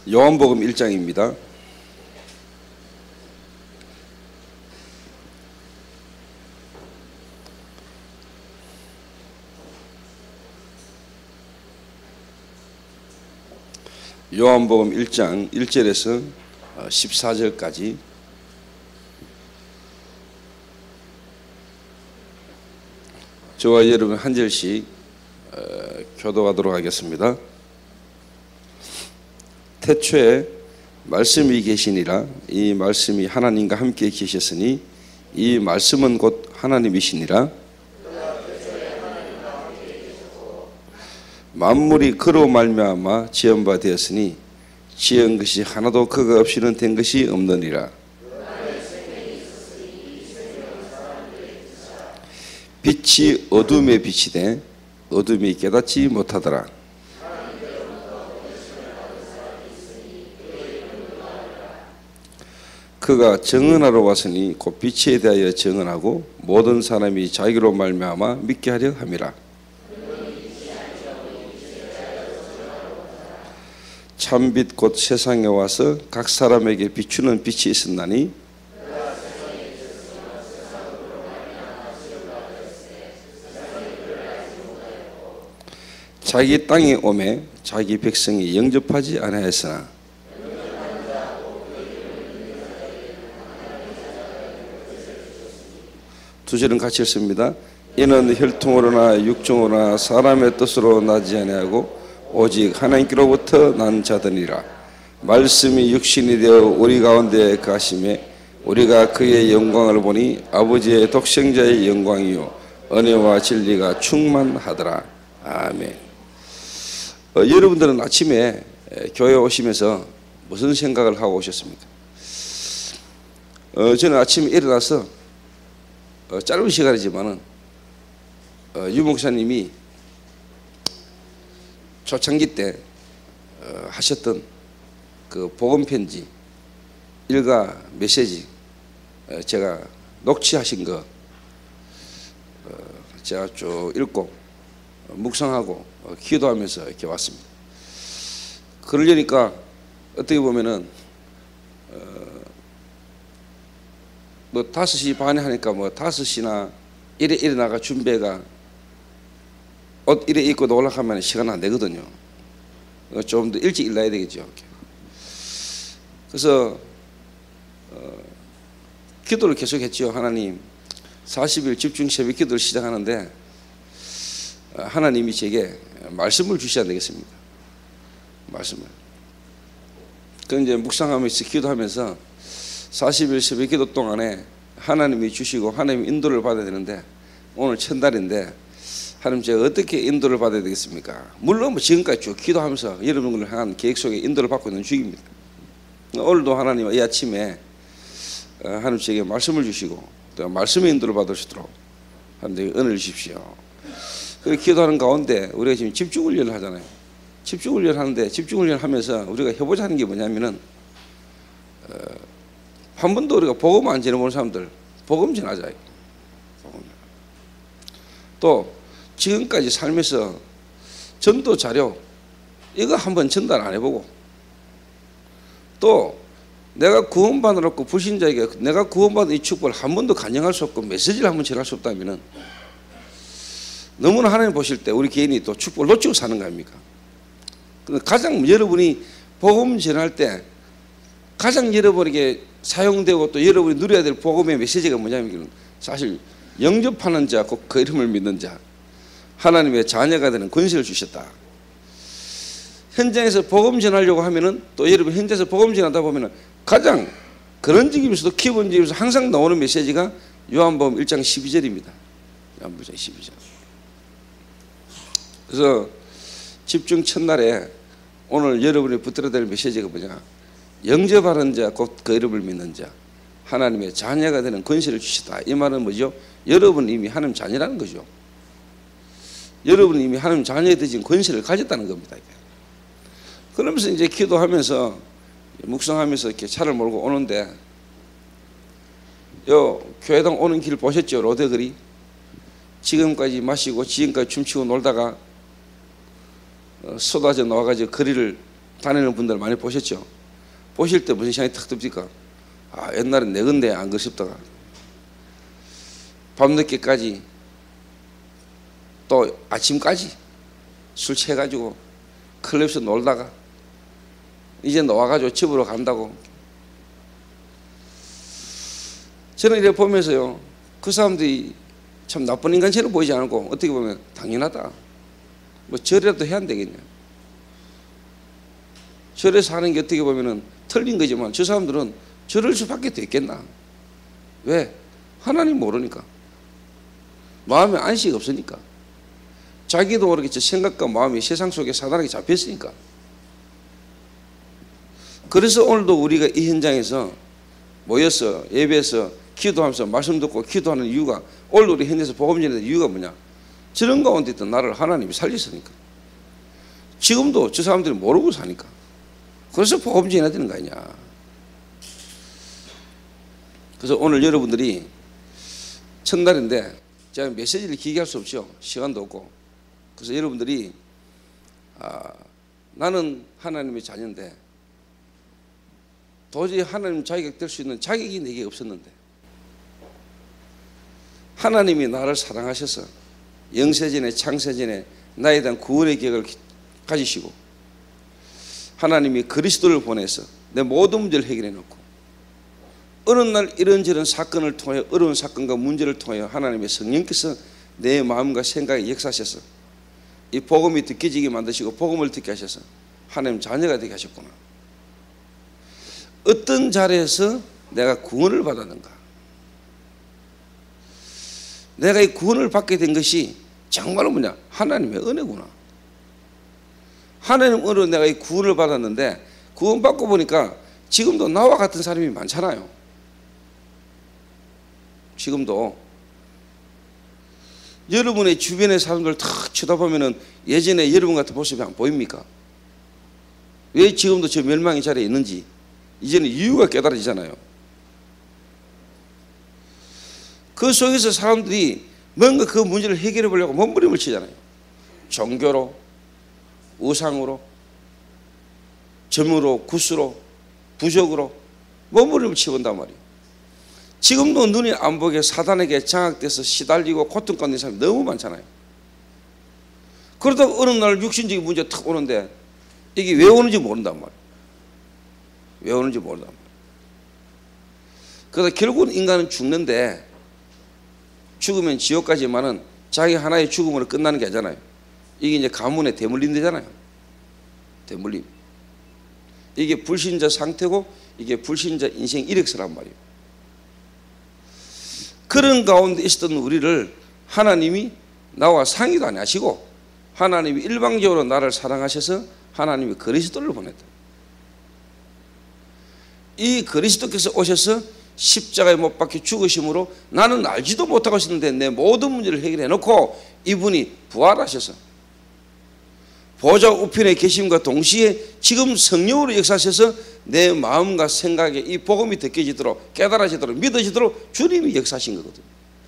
요한복음 1장입니다. 요한복음 1장 1절에서 14절까지 저와 여러분 한 절씩 교도하도록 하겠습니다. 태초에 말씀이 계시니라. 이 말씀이 하나님과 함께 계셨으니 이 말씀은 곧 하나님이시니라. 만물이 그로 말미암아 지은 바 되었으니 지은 것이 하나도 그가 없이는 된 것이 없느니라. 빛이 어둠에 빛이 돼 어둠이 깨닫지 못하더라. 그가 정언하러 왔으니 곧 빛에 대하여 정언하고 모든 사람이 자기로 말미암아 믿게 하려 함이라. 참빛 곧 세상에 와서 각 사람에게 비추는 빛이 있었나니 자기 땅에 오매 자기 백성이 영접하지 아니하였으나 두 절은 같이 읽습니다. 이는 혈통으로나 육종으로나 사람의 뜻으로 나지 아니하고 오직 하나님께로부터 난 자들이라. 말씀이 육신이 되어 우리 가운데 거하심에 우리가 그의 영광을 보니 아버지의 독생자의 영광이요 은혜와 진리가 충만하더라. 아멘. 여러분들은 아침에 교회 오시면서 무슨 생각을 하고 오셨습니까? 저는 아침에 일어나서 짧은 시간이지만은 유 목사님이 초창기 때 하셨던 그 복음 편지 일가 메시지 제가 녹취하신 거 제가 쭉 읽고 묵상하고 기도하면서 이렇게 왔습니다. 그러려니까 어떻게 보면은 뭐 5시 반에 하니까 뭐 5시나 이래 일어나가 준비가 옷 이래 입고 올라가면 시간 안 되거든요. 좀 더 일찍 일어나야 되겠죠. 그래서 기도를 계속했죠. 하나님 40일 집중 새벽 기도를 시작하는데 하나님이 제게 말씀을 주셔야 되겠습니다. 말씀을. 그 이제 묵상하면서 기도하면서 40일 새벽 기도 동안에 하나님이 주시고 하나님 인도를 받아야 되는데 오늘 첫날인데 하나님 제가 어떻게 인도를 받아야 되겠습니까? 물론 뭐 지금까지 쭉 기도하면서 여러분을 향한 계획 속에 인도를 받고 있는 중입니다. 오늘도 하나님 이 아침에 하나님 제게 말씀을 주시고 또 말씀의 인도를 받을 수 있도록 하나님 은혜를 주십시오. 그 기도하는 가운데 우리가 지금 집중훈련을 하잖아요. 집중훈련을 하는데 집중훈련을 하면서 우리가 해보자 하는 게 뭐냐면은 한 번도 우리가 복음 안 전해본 사람들 복음 전하자. 또 지금까지 살면서 전도 자료 이거 한번 전달 안 해보고 또 내가 구원받아놓고 불신자에게 내가 구원받은 이 축복을 한 번도 간증할 수 없고 메시지를 한번 전할 수 없다면은 너무나 하나님 보실 때 우리 개인이 또 축복을 놓치고 사는 거 아닙니까? 가장 여러분이 복음 전할 때 가장 여러분에게 사용되고 또 여러분이 누려야 될 복음의 메시지가 뭐냐면 사실 영접하는 자, 곧 그 이름을 믿는 자, 하나님의 자녀가 되는 권세를 주셨다. 현장에서 복음 전하려고 하면은 또 여러분 현장에서 복음 전하다 보면은 가장 그런 직임에서도 기본직임에서 항상 나오는 메시지가 요한복음 1장 12절입니다. 요한복음 1장 12절. 그래서 집중 첫날에 오늘 여러분이 붙들어야 될 메시지가 뭐냐? 영접하는 자, 곧 그 이름을 믿는 자, 하나님의 자녀가 되는 권세를 주시다. 이 말은 뭐죠? 여러분 이미 하나님 자녀라는 거죠. 여러분 이미 하나님 자녀에 되신 권세를 가졌다는 겁니다. 그러면서 이제 기도하면서 묵상하면서 이렇게 차를 몰고 오는데 요 교회당 오는 길 보셨죠? 로데거리. 지금까지 마시고 지금까지 춤추고 놀다가 쏟아져 나와가지고 거리를 다니는 분들 많이 보셨죠? 보실 때 무슨 생각이 탁 듭니까? 아, 옛날엔 내 건데 안 그립다가 밤늦게까지 또 아침까지 술 취해가지고 클럽에서 놀다가 이제 나와가지고 집으로 간다고. 저는 이래 보면서요, 그 사람들이 참 나쁜 인간처럼 보이지 않고 어떻게 보면 당연하다. 뭐 절이라도 해야 안 되겠냐. 절에서 하는 게 어떻게 보면은 틀린 거지만 저 사람들은 저럴 수밖에 더 있겠나. 왜? 하나님 모르니까. 마음에 안식이 없으니까. 자기도 모르게 저 생각과 마음이 세상 속에 사단에게 잡혔으니까. 그래서 오늘도 우리가 이 현장에서 모여서 예배에서 기도하면서 말씀 듣고 기도하는 이유가, 오늘 우리 현장에서 복음 전하는 이유가 뭐냐? 저런 가운데 있던 나를 하나님이 살리시니까. 지금도 저 사람들이 모르고 사니까. 그래서 복음 전해야 되는 거 아니냐. 그래서 오늘 여러분들이 첫날인데 제가 메시지를 길게 할 수 없죠. 시간도 없고. 그래서 여러분들이 나는 하나님의 자녀인데 도저히 하나님 자격 될 수 있는 자격이 내게 없었는데 하나님이 나를 사랑하셔서 영세전에 창세전에 나에 대한 구원의 계획을 가지시고 하나님이 그리스도를 보내서 내 모든 문제를 해결해 놓고 어느 날 이런저런 사건을 통해 어려운 사건과 문제를 통해 하나님의 성령께서 내 마음과 생각에 역사하셔서 이 복음이 듣겨지게 만드시고 복음을 듣게 하셔서 하나님 자녀가 되게 하셨구나. 어떤 자리에서 내가 구원을 받았는가? 내가 이 구원을 받게 된 것이 정말로 뭐냐? 하나님의 은혜구나. 하나님 은혜로 내가 이 구원을 받았는데 구원 받고 보니까 지금도 나와 같은 사람이 많잖아요. 지금도 여러분의 주변의 사람들 탁 쳐다보면은 예전에 여러분 같은 모습이 안 보입니까? 왜 지금도 저 멸망의 자리에 있는지 이제는 이유가 깨달아지잖아요. 그 속에서 사람들이 뭔가 그 문제를 해결해 보려고 몸부림을 치잖아요. 종교로, 우상으로, 점으로, 굿으로, 부적으로 몸부림을 치본단 말이에요. 지금도 눈이 안 보게 사단에게 장악돼서 시달리고 고통 가운데 있는 사람이 너무 많잖아요. 그러다가 어느 날 육신적인 문제가 탁 오는데 이게 왜 오는지 모른단 말이에요. 왜 오는지 모른단 말이에요. 그래서 결국은 인간은 죽는데 죽으면 지옥 가지만은 자기 하나의 죽음으로 끝나는 게 아니잖아요. 이게 이제 가문의 대물림되잖아요. 대물림. 이게 불신자 상태고 이게 불신자 인생 이력서란 말이에요. 그런 가운데 있었던 우리를 하나님이 나와 상의도 안 하시고 하나님이 일방적으로 나를 사랑하셔서 하나님이 그리스도를 보냈다. 이 그리스도께서 오셔서 십자가에 못 박혀 죽으심으로 나는 알지도 못하고 있었는데 내 모든 문제를 해결해 놓고 이분이 부활하셔서 보좌 우편에 계심과 동시에 지금 성령으로 역사하셔서 내 마음과 생각에 이 복음이 느껴지도록 깨달아지도록 믿어지도록 주님이 역사하신 거거든요.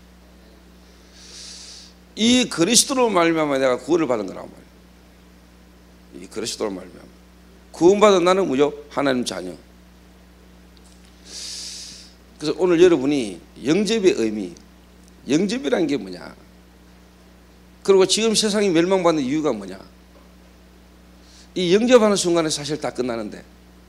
이 그리스도로 말미암아 내가 구원을 받은 거란 말이에요. 이 그리스도로 말미암아 구원받은 나는 무조 하나님 자녀. 그래서 오늘 여러분이 영접의 의미, 영접이라는 게 뭐냐, 그리고 지금 세상이 멸망받는 이유가 뭐냐, 이 영접하는 순간에 사실 다 끝나는데,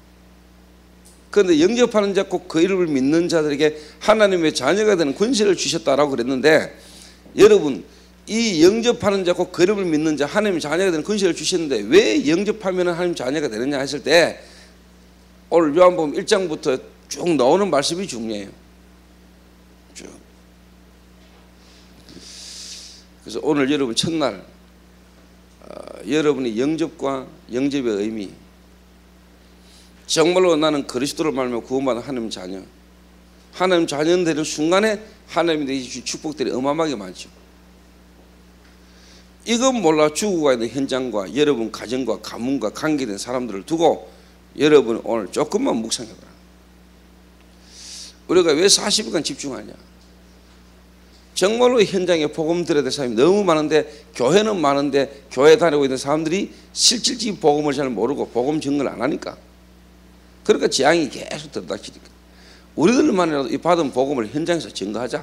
그런데 영접하는 자 꼭 그 이름을 믿는 자들에게 하나님의 자녀가 되는 권세를 주셨다라고 그랬는데, 여러분 이 영접하는 자 꼭 그 이름을 믿는 자 하나님의 자녀가 되는 권세를 주셨는데 왜 영접하면 하나님 자녀가 되느냐 했을 때 오늘 요한복음 1장부터 쭉 나오는 말씀이 중요해요. 쭉. 그래서 오늘 여러분 첫날 여러분의 영접과 영접의 의미, 정말로 나는 그리스도를 말하며 구원받은 하나님 자녀, 하나님 자녀 되는 순간에 하나님이 주신 축복들이 어마어마하게 많죠. 이건 몰라 죽고 가 있는 현장과 여러분 가정과 가문과 관계된 사람들을 두고 여러분 오늘 조금만 묵상해봐라. 우리가 왜 40일간 집중하냐? 정말로 현장에 복음 들어야 될 사람이 너무 많은데, 교회는 많은데 교회 다니고 있는 사람들이 실질적인 복음을 잘 모르고 복음 증거를 안 하니까, 그러니까 재앙이 계속 들이닥치니까 우리들만이라도 이 받은 복음을 현장에서 증거하자.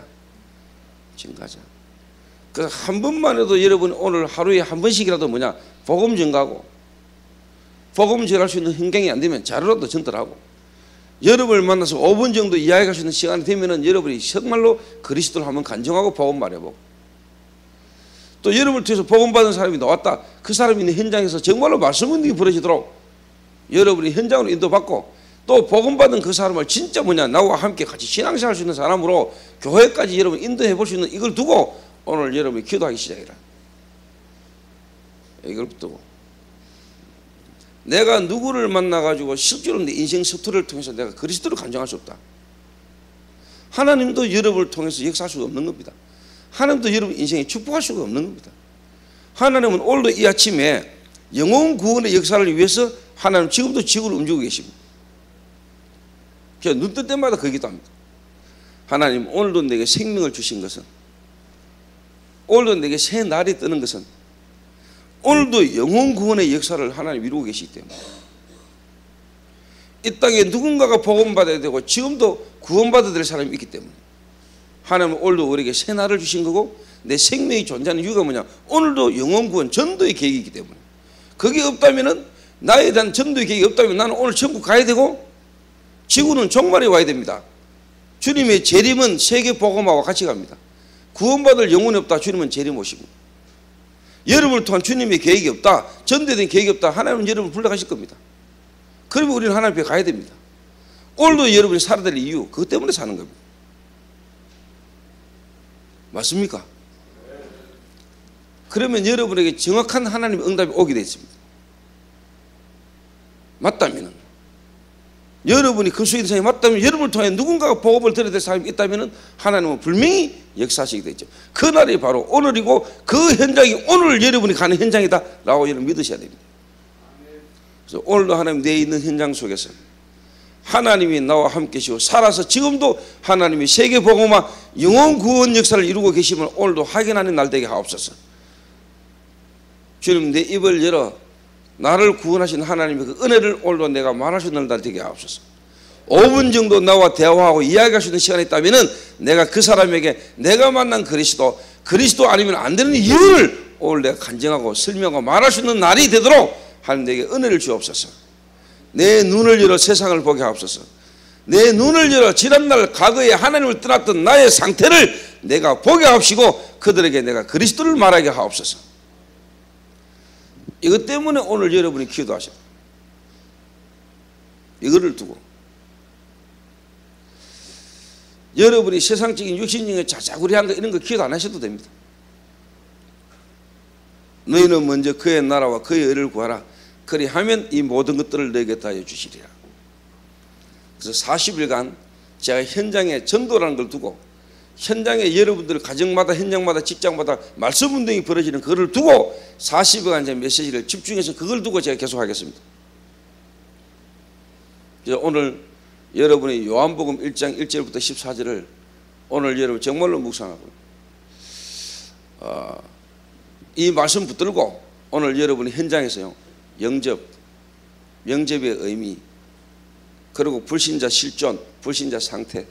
그래서 한 번만 해도 여러분 오늘 하루에 한 번씩이라도 복음 증거하고, 복음 전할 수 있는 환경이 안 되면 자료라도 전달하고, 여러분을 만나서 5분 정도 이야기할 수 있는 시간이 되면은 여러분이 정말로 그리스도를 한번 간증하고 복음 말해보고, 또 여러분을 통해서 복음 받은 사람이 나왔다, 그 사람이 있는 현장에서 정말로 말씀 운동이 벌어지도록 여러분이 현장으로 인도받고, 또 복음 받은 그 사람을 진짜 나와 함께 같이 신앙생활 할 수 있는 사람으로 교회까지 여러분 인도해 볼 수 있는 이걸 두고 오늘 여러분이 기도하기 시작해라. 이걸 두고 내가 누구를 만나가지고 실제로 내 인생 스토리를 통해서 내가 그리스도를 간증할 수 없다. 하나님도 여러분을 통해서 역사할 수가 없는 겁니다. 하나님도 여러분 인생에 축복할 수가 없는 겁니다. 하나님은 오늘도 이 아침에 영혼 구원의 역사를 위해서 하나님 지금도 지구를 움직이고 계십니다. 그래서 눈 뜰 때마다 그 기도합니다. 하나님, 오늘도 내게 생명을 주신 것은, 오늘도 내게 새 날이 뜨는 것은, 오늘도 영혼 구원의 역사를 하나님 이루고 계시기 때문에, 이 땅에 누군가가 복음받아야 되고 지금도 구원받아야 될 사람이 있기 때문에 하나님은 오늘도 우리에게 새 날을 주신 거고, 내 생명이 존재하는 이유가 오늘도 영혼 구원 전도의 계획이 있기 때문에, 그게 없다면, 나에 대한 전도의 계획이 없다면 나는 오늘 천국 가야 되고 지구는 종말에 와야 됩니다. 주님의 재림은 세계 복음화와 같이 갑니다. 구원받을 영혼이 없다, 주님은 재림 오시고, 여러분을 통한 주님의 계획이 없다, 전도에 대한 계획이 없다, 하나님은 여러분을 불러가실 겁니다. 그러면 우리는 하나님 앞에 가야 됩니다. 오늘도 여러분이 살아야 될 이유, 그것 때문에 사는 겁니다. 맞습니까? 그러면 여러분에게 정확한 하나님의 응답이 오게 되어 있습니다. 맞다면, 여러분이 그 수의 대상이 맞다면, 여러분을 통해 누군가가 복음을 들어야 될 사람이 있다면 하나님은 분명히 역사하시게 되죠. 그 날이 바로 오늘이고, 그 현장이 오늘 여러분이 가는 현장이다 라고 여러분 믿으셔야 됩니다. 그래서 오늘도 하나님 내 있는 현장 속에서 하나님이 나와 함께 계시고, 살아서 지금도 하나님이 세계 복음화 영혼 구원 역사를 이루고 계시면 오늘도 확인하는 날 되게 하옵소서. 주님, 내 입을 열어 나를 구원하신 하나님의 그 은혜를 오늘도 내가 말할 수 있는 날 되게 하옵소서. 5분 정도 나와 대화하고 이야기할 수 있는 시간이 있다면 내가 그 사람에게 내가 만난 그리스도 아니면 안 되는 이유를 오늘 내가 간증하고 설명하고 말할 수 있는 날이 되도록 하나님 내게 은혜를 주옵소서. 내 눈을 열어 세상을 보게 하옵소서. 내 눈을 열어 지난날 과거에 하나님을 떠났던 나의 상태를 내가 보게 하옵시고, 그들에게 내가 그리스도를 말하게 하옵소서. 이것 때문에 오늘 여러분이 기도하셔. 이거를 두고 여러분이 세상적인 육신적인 자자구리한 거 이런 거 기도 안 하셔도 됩니다. 너희는 먼저 그의 나라와 그의 의를 구하라. 그리하면 이 모든 것들을 너에게 다 주시리라. 그래서 40일간 제가 현장에 전도라는 걸 두고, 현장에 여러분들 가정마다 현장마다 직장마다 말씀 운동이 벌어지는 그걸 두고 40일간 제 메시지를 집중해서 그걸 두고 제가 계속 하겠습니다. 오늘 여러분이 요한복음 1장 1절부터 14절을 오늘 여러분 정말로 묵상하고, 이 말씀 붙들고 오늘 여러분이 현장에서요, 영접의 의미, 그리고 불신자 실존, 불신자 상태,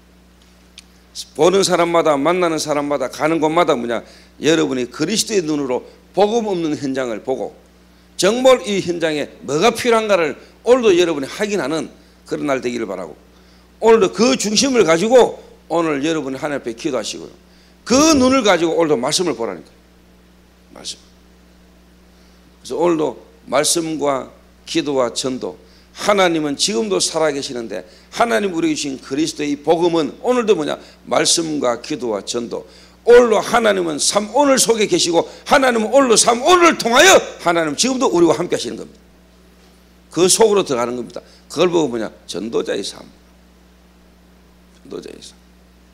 보는 사람마다 만나는 사람마다 가는 곳마다 여러분이 그리스도의 눈으로 복음 없는 현장을 보고 정말 이 현장에 뭐가 필요한가를 오늘도 여러분이 확인하는 그런 날 되기를 바라고, 오늘도 그 중심을 가지고 오늘 여러분이 하나님 앞에 기도하시고요, 그 눈을 가지고 오늘도 말씀을 보라니까요. 말씀. 그래서 오늘도 말씀과 기도와 전도, 하나님은 지금도 살아계시는데 하나님 우리에게 주신 그리스도의 복음은 오늘도 말씀과 기도와 전도, 오늘도 하나님은 삶오늘 속에 계시고 하나님은 오늘도 삶오늘을 통하여 하나님 지금도 우리와 함께 하시는 겁니다. 그 속으로 들어가는 겁니다. 그걸 보고 전도자의 삶. 전도자의 삶.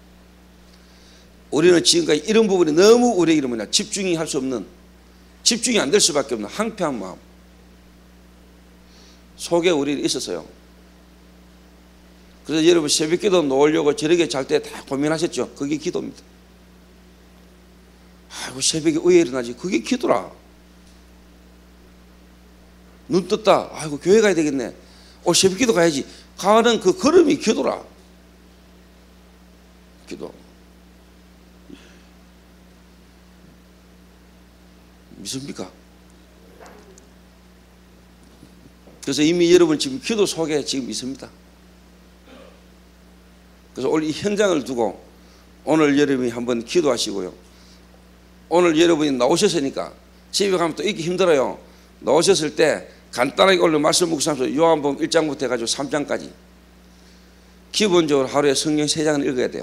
우리는 지금까지 이런 부분이 너무 우리에게 집중이 할 수 없는, 집중이 안 될 수밖에 없는 황폐한 마음 속에 우리 있었어요. 그래서 여러분 새벽기도 놓으려고 저렇게 잘 때 다 고민하셨죠. 그게 기도입니다. 아이고 새벽에 왜 일어나지? 그게 기도라. 눈 떴다. 아이고 교회 가야 되겠네. 새벽 기도 가야지. 가는 그 걸음이 기도라. 기도. 믿습니까? 그래서 이미 여러분 지금 기도 속에 지금 있습니다. 그래서 오늘 이 현장을 두고 오늘 여러분이 한번 기도하시고요. 오늘 여러분이 나오셨으니까 집에 가면 또 읽기 힘들어요. 나오셨을 때 간단하게 오늘 말씀 묵상하면서 요한복음 1장부터 해가지고 3장까지 기본적으로 하루에 성경 3장을 읽어야 돼요.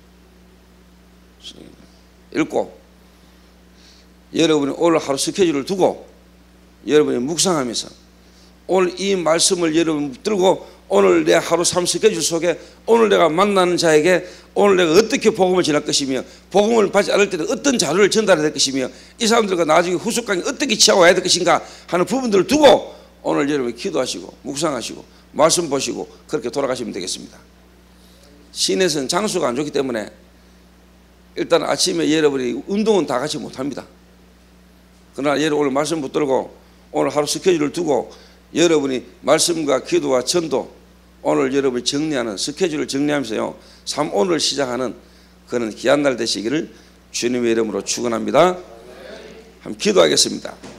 읽고 여러분이 오늘 하루 스케줄을 두고 여러분이 묵상하면서 오늘 이 말씀을 여러분 들고 오늘 내 하루 삶 스케줄 속에 오늘 내가 만나는 자에게 오늘 내가 어떻게 복음을 전할 것이며 복음을 받지 않을 때는 어떤 자료를 전달해야 될 것이며 이 사람들과 나중에 후속강에 어떻게 취하와야 될 것인가 하는 부분들을 두고 오늘 여러분 기도하시고 묵상하시고 말씀 보시고 그렇게 돌아가시면 되겠습니다. 시내에서는 장소가 안 좋기 때문에 일단 아침에 여러분이 운동은 다 같이 못합니다. 그러나 여러분 오늘 말씀 붙들고 오늘 하루 스케줄을 두고 여러분이 말씀과 기도와 전도 오늘 여러분이 정리하는 스케줄을 정리하면서요 오늘 시작하는 그런 귀한 날 되시기를 주님의 이름으로 축원합니다. 한번 기도하겠습니다.